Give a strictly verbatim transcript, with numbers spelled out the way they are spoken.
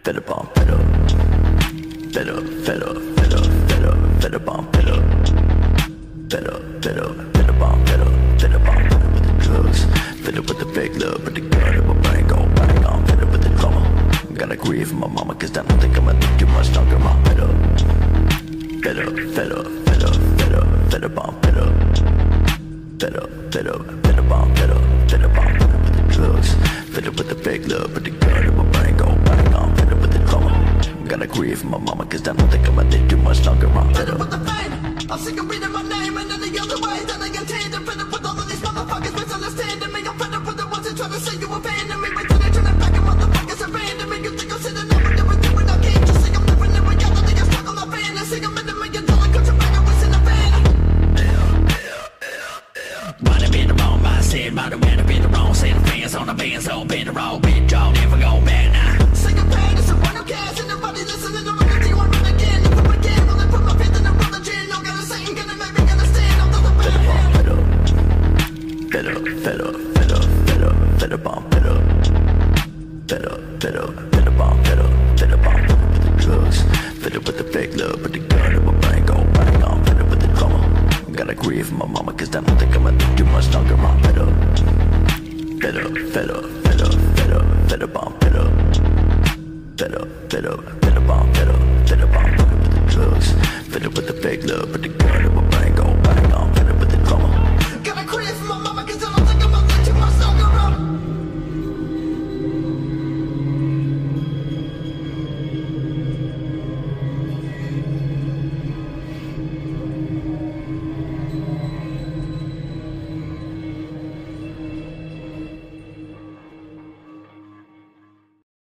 fed up on fed up, fed up, fed up, fed up, fed up, fed up on fed up, fed up, fed up, fed up on fed up, fed up on fed up with the drugs, fed up with the fake love, but the gun in my brain go bang on, fed up with the drama. Gotta grieve for my mama, cause I don't think I'ma live too much longer. I'm fed up, fed up, fed up, fed up, fed up, fed up on fed up, fed up, fed up, fed up on fed up, fed up on fed up with the drugs, fed up with the fake love, but the gun in my brain go bang on, fed up with the drama. Gotta grieve for my mama, cause I don't think I'ma live too much longer. I'm fed up with the fame, I'm sick of reading my name and any other way that I get tamed. I'm fed up with all of these motherfuckers misunderstanding me. I'm fed up with the ones that try to say you abandoned me, but then they turn it back and motherfuckers abandon me. You think I'm sitting there with everything when I can't just see I'm living in reality. I'm stuck on my fantasy. I'm in a million dollar country bag, I was in a van. Might have been the wrong mindset, might have been the wrong set of fans on the band, so been the wrong bit, y'all never go back now. Sick of pain, it's a one who cares, and nobody listening to me. You want me again, if I'm again, will I put my faith in the religion? No gotta say, I'm gonna make me understand. I'm the bad. Fed up, fed up, fed up, fed up, fed up on fed up, fed up, fed up, fed up on fed up, fed up on fed up with the drugs, fed up with the fake love, but the gun in my brain go bang on, fed up with the drama. Gotta grieve for my mama, cause I don't think I'ma live too much longer. I'm fed up, fed up, fed up, fed up, fed up, fed up on fed up, fed up, fed up, fed up on fed up, fed up on fed up with the drugs, fed up with the fake love, but the gun in my brain go bang on.